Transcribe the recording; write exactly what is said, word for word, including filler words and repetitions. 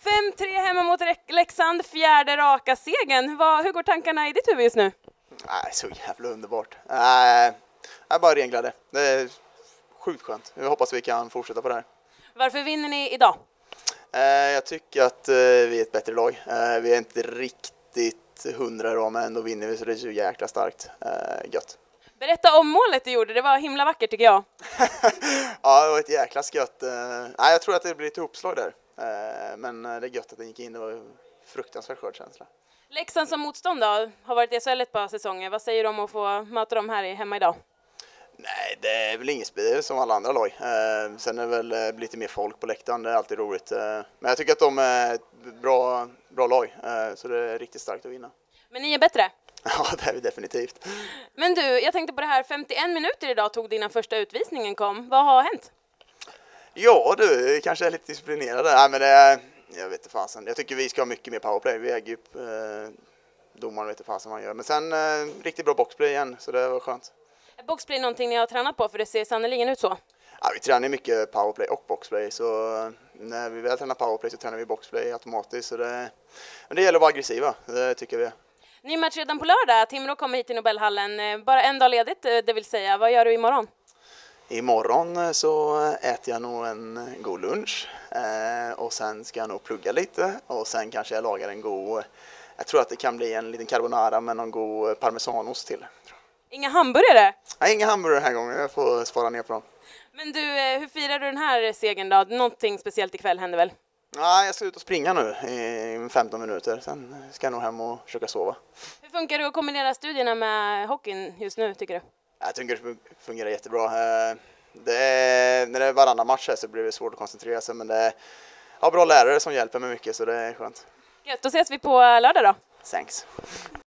fem tre hemma mot Leksand, fjärde raka segern. Vad, hur går tankarna i ditt huvud just nu? Nej, så jävla underbart. Nej, jag är bara renglade. Det är sjukt skönt. Jag hoppas vi kan fortsätta på det här. Varför vinner ni idag? Jag tycker att vi är ett bättre lag. Vi är inte riktigt hundra idag, men ändå vinner vi, så det är så jäkla starkt. Gött. Berätta om målet du gjorde, det var himla vackert tycker jag. Ja, det var ett jäkla skött. Nej, jag tror att det blir ett uppslag där. Men det är gött att den gick in, det var fruktansvärt skön känsla. Leksand som motstånd då, har varit i S H L ett par säsonger. Vad säger du om att få möta dem här hemma idag? Nej, det är väl inget spel som alla andra lag. Eh, sen är det väl eh, lite mer folk på läktaren, det är alltid roligt. Eh, men jag tycker att de är ett bra, bra lag, eh, så det är riktigt starkt att vinna. Men ni är bättre? Ja, det är vi definitivt. Men du, jag tänkte på det här, femtioen minuter idag tog dina första utvisningen kom. Vad har hänt? Ja, du kanske är lite disciplinerad. Nej, men det är, jag vet inte fasen. Jag tycker vi ska ha mycket mer powerplay. Vi äger upp eh, domaren, vet inte fasen vad man gör. Men sen eh, riktigt bra boxplay igen, så det var skönt. Är boxplay någonting ni har tränat på, för det ser sannoliken ut så? Ja, vi tränar mycket powerplay och boxplay, så när vi väl tränar powerplay så tränar vi boxplay automatiskt. Så det, men det gäller att vara aggressiva, det tycker vi. Ny match redan på lördag, Timrå kommer hit till Nobelhallen. Bara en dag ledigt, det vill säga. Vad gör du imorgon? Imorgon så äter jag nog en god lunch eh, och sen ska jag nog plugga lite och sen kanske jag lagar en god, jag tror att det kan bli en liten carbonara med någon god parmesanost till. Inga hamburgare? Nej, inga hamburgare den här gången, jag får spara ner på dem. Men du, hur firar du den här segern då? Någonting speciellt ikväll händer väl? Nej, jag ska ut och springa nu i femton minuter, sen ska jag nog hem och försöka sova. Hur funkar det att kombinera studierna med hockeyn just nu, tycker du? Jag tycker det fungerar jättebra. Det är, när det är varannan match här så blir det svårt att koncentrera sig, men det är ja, bra lärare som hjälper mig mycket, så det är skönt. Gött, då ses vi på lördag då. Thanks.